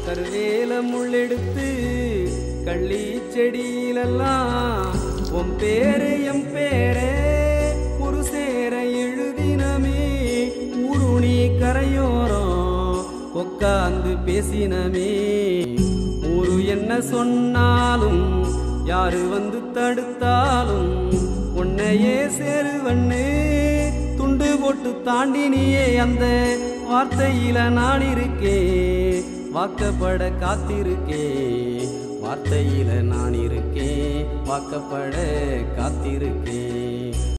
கருவேல முள்ளெடுத்து கள்ளி செடியிலெல்லாம் உன் பேரு எம் பேரே ஒரு சேர எழுதினமே ஊருணி கரையோரம் உக்காந்து பேசினமே ஊரு என்ன சொன்னாலும் யாரு வந்து தடுத்தாலும் உன்னையே சேருவண்ணு துண்டு போட்டு தாண்டினியே அந்த வார்த்தையில நான் இருக்கேன் வாக்கப்பட காத்திருக்கேன் வார்த்தையில நான் இருக்கேன் வாக்கப்பட காத்திருக்கேன்